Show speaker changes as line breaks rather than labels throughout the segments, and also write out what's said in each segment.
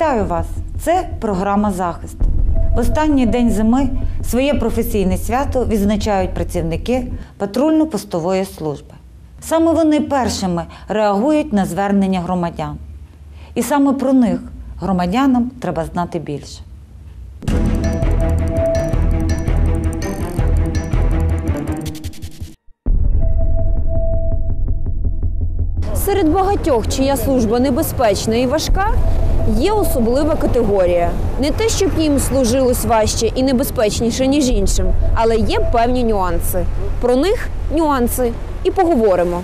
Вітаю вас! Це програма «Захист». В останній день зими своє професійне свято відзначають працівники патрульно-постової служби. Саме вони першими реагують на звернення громадян. І саме про них громадянам треба знати більше.
Серед багатьох, чия служба небезпечна і важка, є особлива категорія. Не те, щоб їм служилось важче і небезпечніше, ніж іншим, але є певні нюанси. Про них нюанси і поговоримо.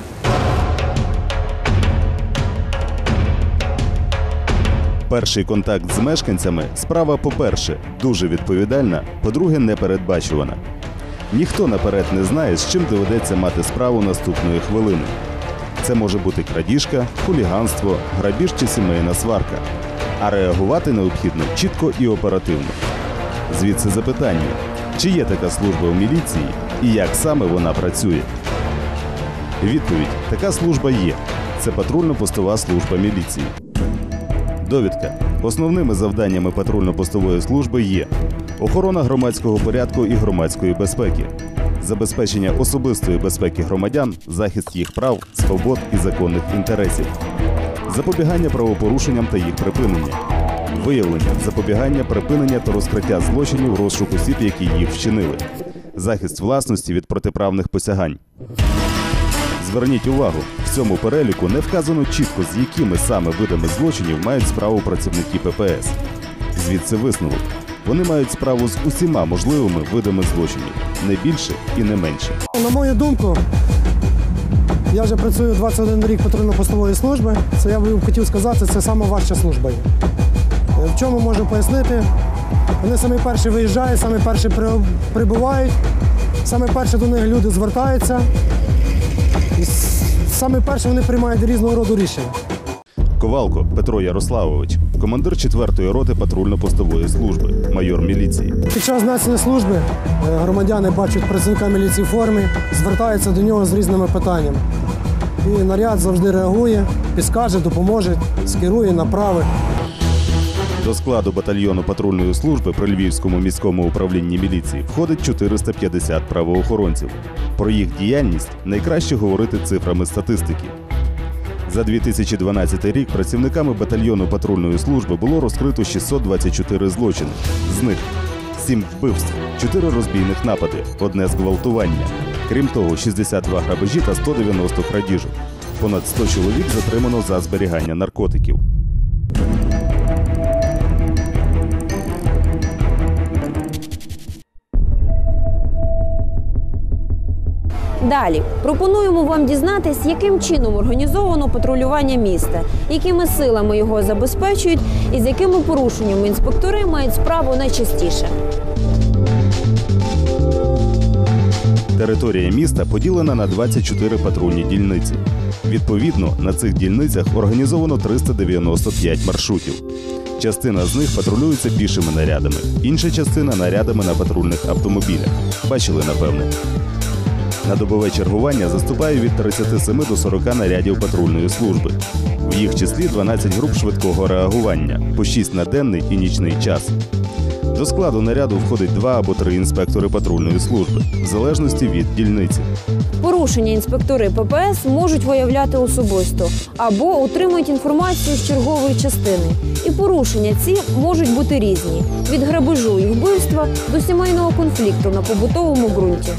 Перший контакт з мешканцями – справа, по-перше, дуже відповідальна, по-друге, непередбачувана. Ніхто наперед не знає, з чим доведеться мати справу наступної хвилини. Це може бути крадіжка, хуліганство, грабіж чи сімейна сварка. А реагувати необхідно чітко і оперативно. Звідси запитання, чи є така служба у міліції і як саме вона працює? Відповідь – така служба є. Це патрульно-постова служба міліції. Довідка. Основними завданнями патрульно-постової служби є охорона громадського порядку і громадської безпеки, забезпечення особистої безпеки громадян, захист їх прав, свобод і законних інтересів, запобігання правопорушенням та їх припинення, виявлення, запобігання, припинення та розкриття злочинів, розшук осіб, які їх вчинили, захист власності від протиправних посягань. Зверніть увагу, в цьому переліку не вказано чітко, з якими саме видами злочинів мають справу працівники ППС. Звідси висновок. Вони мають справу з усіма можливими видами злочинів, не більше і не менше.
На мою думку, я вже працюю 21 рік патрульно-постової служби. Це я би хотів сказати, це сама важча служба. В чому можу пояснити? Вони самі перші виїжджають, самі перші прибувають, самі перші до них люди звертаються. І саме перше вони приймають різного роду рішення.
Ковалко Петро Ярославович, командир 4-ї роти патрульно-постової служби, майор міліції.
Під час несення служби громадяни бачать працівника міліції в формі, звертаються до нього з різними питаннями. І наряд завжди реагує, підскаже, допоможе, скерує, направить.
До складу батальйону патрульної служби при Львівському міському управлінні міліції входить 450 правоохоронців. Про їх діяльність найкраще говорити цифрами статистики. За 2012 рік працівниками батальйону патрульної служби було розкрито 624 злочини. З них 7 вбивств, 4 розбійних напади, 1 зґвалтування. Крім того, 62 грабежі та 190 крадіжок. Понад 100 чоловік затримано за зберігання наркотиків.
Далі пропонуємо вам дізнатись, яким чином організовано патрулювання міста, якими силами його забезпечують і з якими порушеннями інспектори мають справу найчастіше.
Територія міста поділена на 24 патрульні дільниці. Відповідно, на цих дільницях організовано 395 маршрутів. Частина з них патрулюється пішими нарядами, інша частина – нарядами на патрульних автомобілях. Бачили, напевне. На добове чергування заступає від 37 до 40 нарядів патрульної служби. В їх числі 12 груп швидкого реагування, по 6 на денний і нічний час. До складу наряду входить 2 або 3 інспектори патрульної служби, в залежності від дільниці.
Порушення інспектори ППС можуть виявляти особисто або отримують інформацію з чергової частини. І порушення ці можуть бути різні – від грабежу і вбивства до сімейного конфлікту на побутовому ґрунті.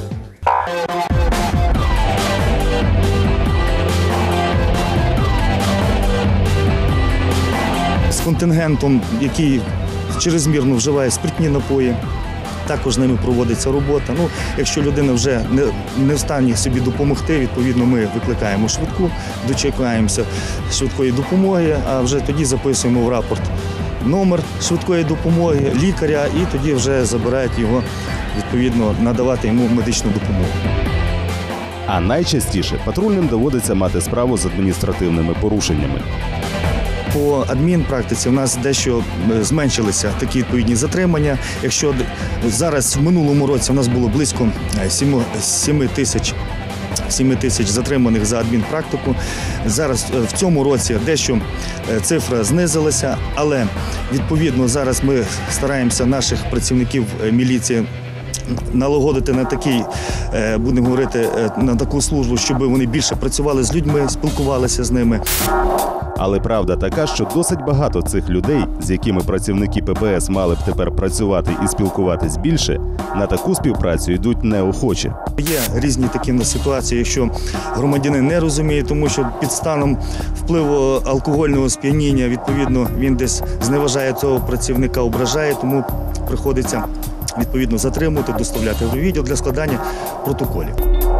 З контингентом, який чрезмірно вживає спиртні напої, також з ними проводиться робота. Якщо людина вже не в стані собі допомогти, відповідно ми викликаємо швидку, дочекаємося швидкої допомоги, а вже тоді записуємо в рапорт номер швидкої допомоги, лікаря, і тоді вже забирають його, відповідно, надавати йому медичну допомогу.
А найчастіше патрульним доводиться мати справу з адміністративними порушеннями.
По адмінпрактиці у нас дещо зменшилися такі відповідні затримання. Якщо зараз в минулому році у нас було близько 7 тисяч 7 тисяч затриманих за адмінпрактику. Зараз в цьому році дещо цифра знизилася, але відповідно зараз ми стараємося наших працівників міліції налагодити на такий, будемо говорити, на таку службу, щоб вони більше працювали з людьми, спілкувалися з ними.
Але правда така, що досить багато цих людей, з якими працівники ППС мали б тепер працювати і спілкуватись більше, на таку співпрацю йдуть неохоче.
Є різні такі ситуації, якщо громадянин не розуміє, тому що під станом впливу алкогольного сп'яніння, відповідно, він десь зневажає цього працівника, ображає, тому приходиться відповідно затримувати, доставляти в відділ для складання протоколів.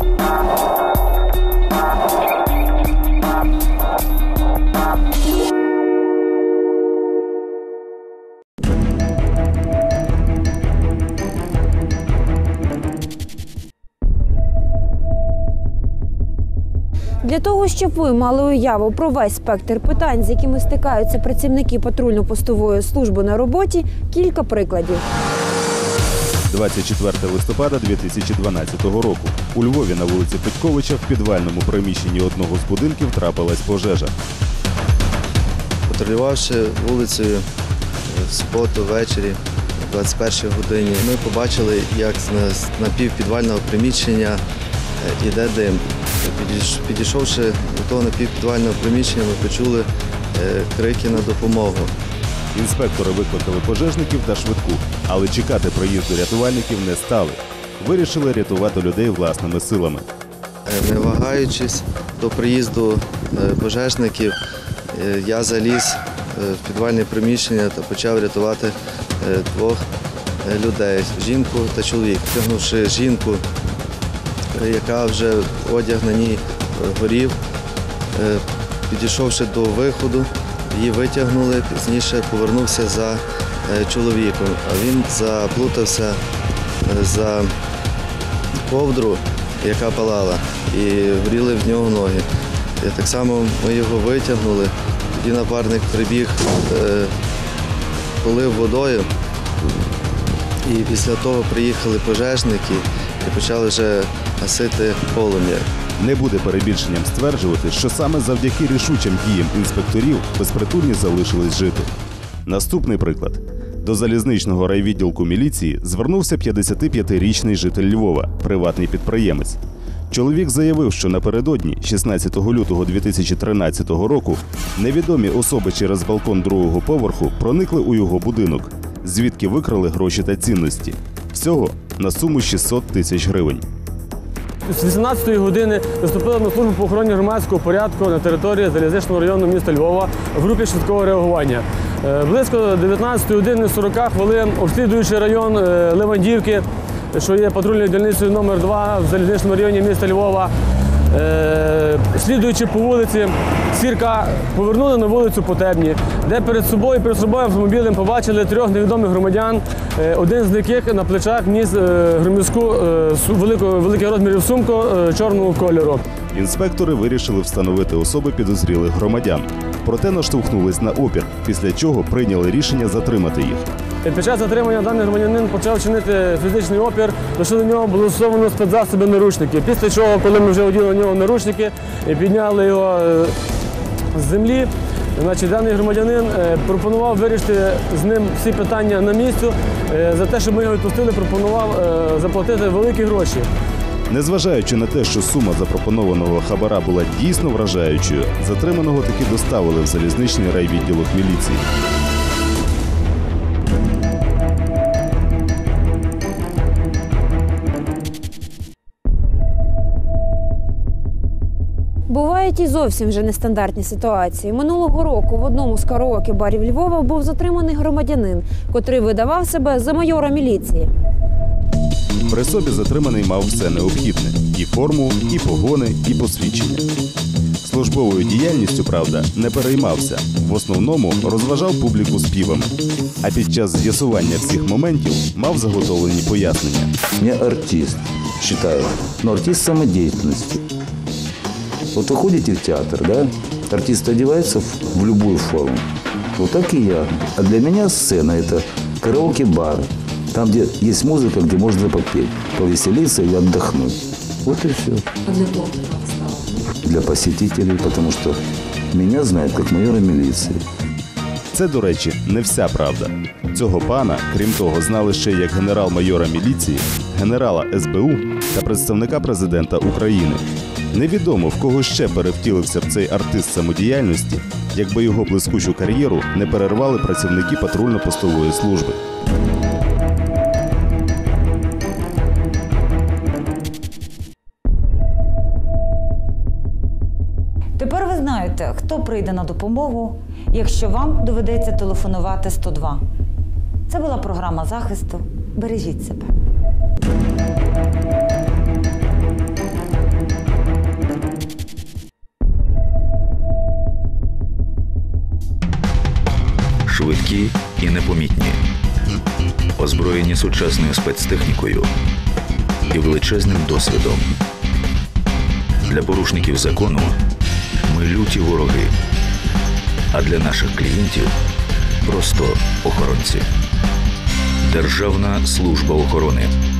Для того, щоб ви мали уяву про весь спектр питань, з якими стикаються працівники патрульно-постової служби на роботі, кілька прикладів.
24 листопада 2012 року. У Львові на вулиці Петьковича в підвальному приміщенні одного з будинків трапилась пожежа.
Патрулювавши вулицею в суботу ввечері, о 21 годині, ми побачили, як з напівпідвального приміщення йде дим. Підійшовши до того напівпідвального приміщення, ми почули крики на допомогу.
Інспектори викликали пожежників та швидку, але чекати приїзду рятувальників не стали. Вирішили рятувати людей власними силами.
Не вагаючись до приїзду пожежників, я заліз в підвальне приміщення та почав рятувати двох людей – жінку та чоловіка. Втягнувши жінку, яка вже одяг на ній горів, підійшовши до виходу, її витягнули, пізніше повернувся за чоловіком, а він заплутався за ковдру, яка палала, і горіли в нього ноги. І так само ми його витягнули, тоді напарник прибіг, полив водою, і після того приїхали пожежники і почали вже гасити полум'я.
Не буде перебільшенням стверджувати, що саме завдяки рішучим діям інспекторів безпритульні залишились жити. Наступний приклад. До залізничного райвідділку міліції звернувся 55-річний житель Львова, приватний підприємець. Чоловік заявив, що напередодні, 16 лютого 2013 року, невідомі особи через балкон другого поверху проникли у його будинок, звідки викрали гроші та цінності. Всього на суму 600 тисяч гривень.
З 18-ї години заступили на службу по охороні громадського порядку на території залізничного району міста Львова в групі швидкого реагування. Близько 19-ї години 40 хвилин, обслідуючи район Левандівки, що є патрульною дільницею номер 2 в залізничному районі міста Львова, слідуючи по вулиці Сірка, повернули на вулицю Потебні, де перед собою автомобілем побачили трьох невідомих громадян, один з яких на плечах ніс громадську великих розмірів сумку чорного кольору.
Інспектори вирішили встановити особи підозрілих громадян. Проте наштовхнулись на опір, після чого прийняли рішення затримати їх.
Під час затримання даний громадянин почав чинити фізичний опір, то що до нього було застосовано спецзасоби наручники. Після чого, коли ми вже оділи на нього наручники і підняли його з землі, даний громадянин пропонував вирішити з ним всі питання на місці. За те, щоб ми його відпустили, пропонував заплатити великі гроші.
Незважаючи на те, що сума запропонованого хабара була дійсно вражаючою, затриманого таки доставили в залізничний райвідділок міліції.
Бувають і зовсім вже нестандартні ситуації. Минулого року в одному з караоке-барів Львова був затриманий громадянин, котрий видавав себе за майора міліції.
При собі затриманий мав все необхідне – і форму, і погони, і посвідчення. Службовою діяльністю, правда, не переймався. В основному розважав публіку співами. А під час з'ясування всіх моментів мав заготовлені пояснення.
Я артист, считаю, но артист самодеятельности. Вот вы ходите в театр, да? Артист одевается в любую форму. Вот так и я. А для меня сцена – это караоке-бар. Там, где есть музыка, где можно попеть, повеселиться и отдохнуть. Вот и все.
А для кого ты так стал?
Для посетителей, потому что меня знают как майора милиции.
Це, до речі, не вся правда. Цього пана, крім того, знали ще як генерал-майора міліції, генерала СБУ та представника президента України. Невідомо, в кого ще перевтілився б цей артист самодіяльності, якби його блискучу кар'єру не перервали працівники патрульно-постової служби.
Тепер ви знаєте, хто прийде на допомогу, якщо вам доведеться телефонувати 102. Це була програма захисту. Бережіть себе.
Швидкі і непомітні, озброєні сучасною спецтехнікою і величезним досвідом. Для порушників закону ми люті вороги, а для наших клієнтів просто охоронці. Державна служба охорони.